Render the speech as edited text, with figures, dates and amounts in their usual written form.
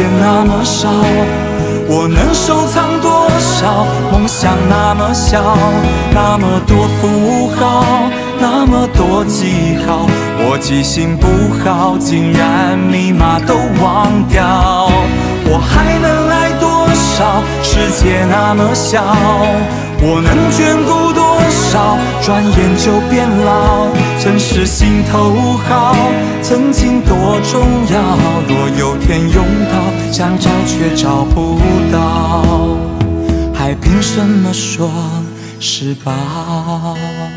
间那么少，我能收藏多少？梦想那么小，那么多符号，那么多记号，我记性不好，竟然密码都忘掉。我还能爱多少？世界那么小，我能眷顾多少？转眼就变老，曾是心头好，曾经多重要。若有天拥抱，想找却找不到，还凭什么说是宝？